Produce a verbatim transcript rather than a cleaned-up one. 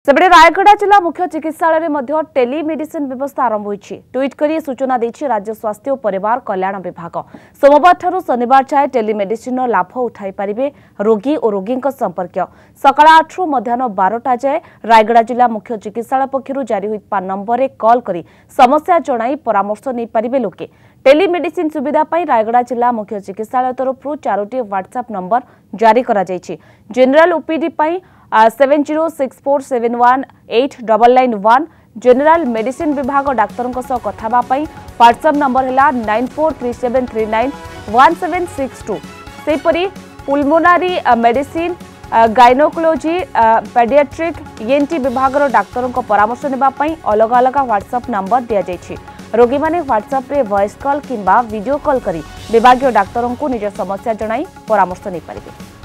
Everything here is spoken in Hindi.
सेपटे रायगढ़ जिला मुख्य चिकित्सालय में टेलीमेडिसिन व्यवस्था आरंभ होईछि। ट्वीट करी सूचना देछि राज्य स्वास्थ्य और परिवार कल्याण विभाग। सोमवार ठारू शनिवार जाए टेलीमेडिसिन लाभ उठाई पारिबे रोगी और रोगी संपर्क। सकाळ आठ रु मध्याह्न बारटा जाए रायगढ़ जिला मुख्य चिकित्सालय पक्षरु जारी होइपा नंबर रे कॉल करी समस्या जणाई परामर्श नै पारिबे लोके। टेलीमेडिसिन सुविधा पाई रायगढ़ जिला मुख्य चिकित्सालय तरफ चारोटी व्हाट्सएप नंबर जारी करा जायछि। जनरल ओपीडी पाई seven zero six four seven one eight double nine one general medicine विभाग डाक्तरों कथा व्हाट्सएप नंबर है nine four three seven three nine one seven six two. सेपरी pulmonary medicine gynaecology paediatric ENT विभाग डाक्तरों परामर्श नेबापई अलग अलग व्हाट्सएप नंबर दिया जायछि। रोगी माने व्हाट्सएप रे वॉइस कॉल किंबा वीडियो कॉल करी विभागीय डाक्तरों को निज समस्या जणाई परामर्श नै पारिबे।